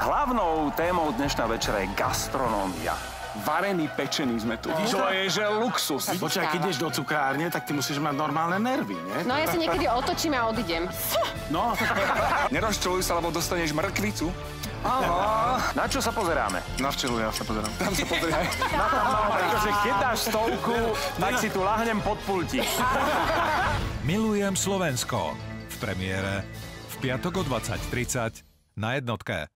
Hlavnou témou dnešná večera je gastronómia. Varený, pečený sme tu. To je, že luxus. Počkaj, keď ideš do cukrárne, tak ty musíš mať normálne nervy, nie? No ja si niekedy otočím a odídem. No. Nerozčuluj sa, lebo dostaneš mrkvicu. Aha. Na čo sa pozeráme? Na včelu ja sa pozerám. Tam sa pozerám. Pretože keď dáš stovku, tak si tu lahnem pod pultík. Milujem Slovensko. V premiére v piatok o 20:30 na Jednotke.